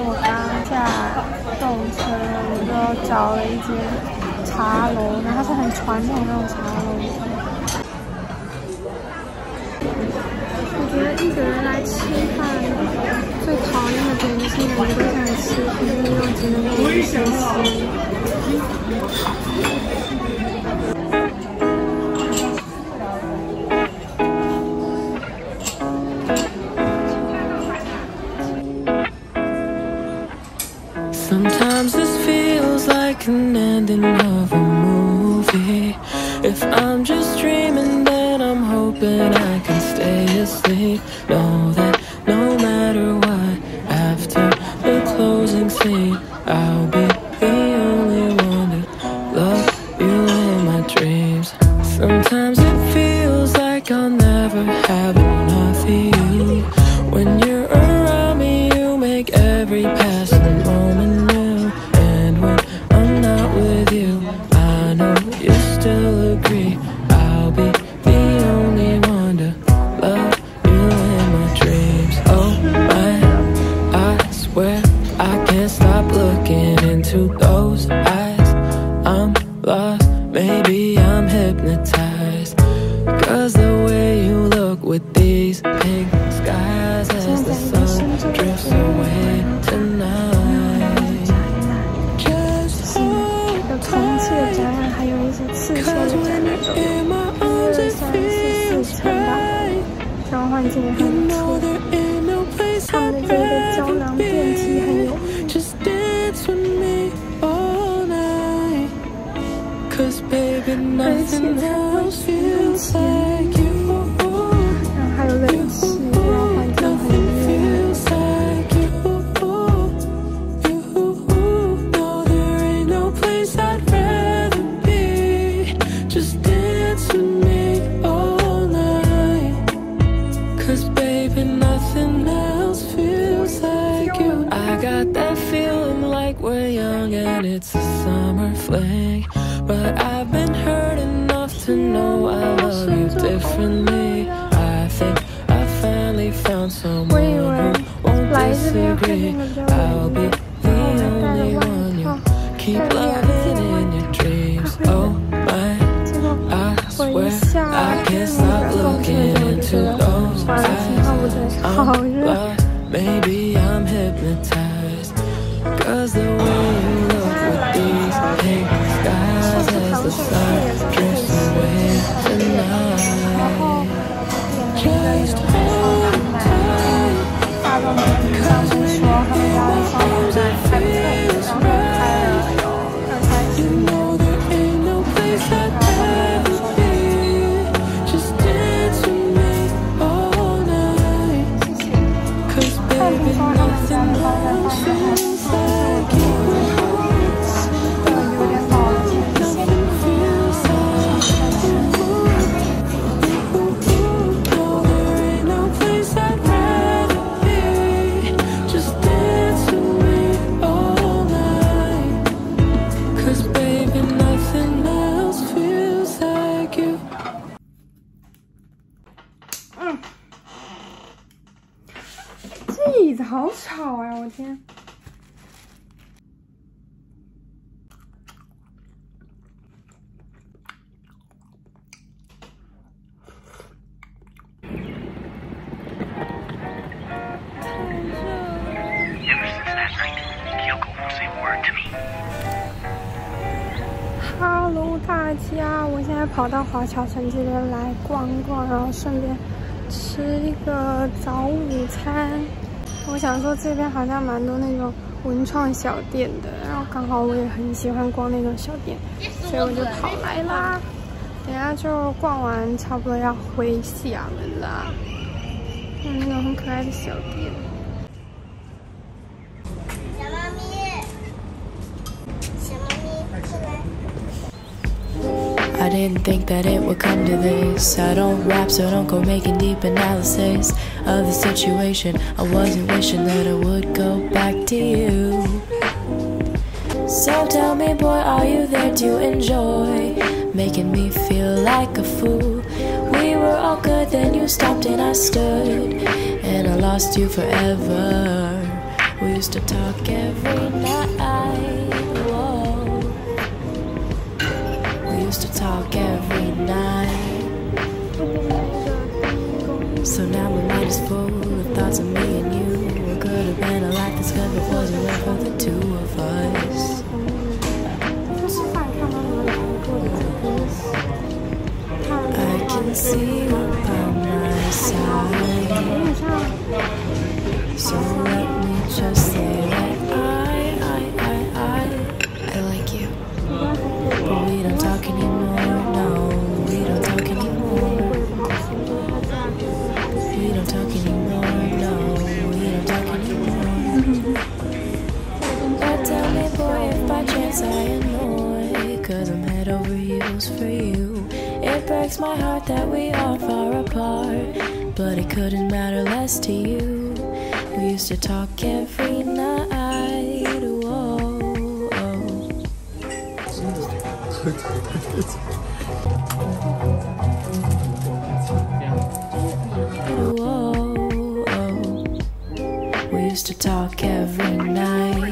我刚下动车，我就找了一间茶楼，然后它是很传统那种茶楼。我觉得一个人来吃饭最讨厌的点就是每个都想吃，可是又只能给一些些。 Sometimes this feels like an ending of a movie. If I'm just dreaming, then I'm hoping I can stay asleep. Know that no matter what, after the closing scene, I'll be the only one to love you in my dreams. Sometimes it feels like I'll never have enough of you. When you're around me, you make every passing moment new. And when I'm not with you, I know you still agree. I'll be the only one to love you in my dreams. Oh my, I swear I can't stop looking into those eyes. I'm lost, maybe I'm hypnotized. 'Cause the way you look with these pink skies as the sun drifts away tonight. Just hold 有重启的展览，还有一些刺绣的展览都有。1、2、3、4、4层吧，交换机也很不错。他们的这个胶囊电梯很有名。而且它会使用钱，然后还有冷气，然后环境很热。 We're young and it's a summer fling, but I've been hurt enough to know I love you differently. I think I finally found someone who won't disagree. I'll be the only one you keep loving in your dreams. Oh my, I swear I can't stop looking into those eyes. I'm lost, maybe I'm hypnotized. 'Cause the way you look with these pink skies as the sun drifts away tonight. Just hold tight, 'cause when it feels right, you know there ain't no place I'd rather be. Just dance with me all night. 'Cause baby nothing else feels like you. Nothing feels like no, there ain't no place I'd rather be. Just dance with me all night. 'Cause baby nothing else feels like you. 这椅子好吵呀！我天。Hello， 大家，我现在跑到华侨城这边来逛逛，然后顺便吃一个早午餐。我想说这边好像蛮多那种文创小店的，然后刚好我也很喜欢逛那种小店，所以我就跑来啦。等下就逛完，差不多要回厦门啦。有那种很可爱的小店。 小猫咪，小猫咪，过来。 I didn't think that it would come to this. I don't rap, so don't go making deep analysis of the situation. I wasn't wishing that I would go back to you. So tell me, boy, are you there to enjoy making me feel like a fool? We were all good, then you stopped and I stood, and I lost you forever. We used to talk every night. Whoa. We used to talk every night. So now my mind is full of thoughts of me and you. What could have been a life that's good if it wasn't right for the two of us. I can see you by my side. So let me just say that I like you. But we don't talk anymore, no, we don't talk anymore. We don't talk anymore, no, we don't talk anymore. But tell me, boy, if by chance I annoy, 'cause I'm head over heels for you. It breaks my heart that we are far apart, but it couldn't matter less to you. We used to talk every night. Whoa. Whoa. We used to talk every night.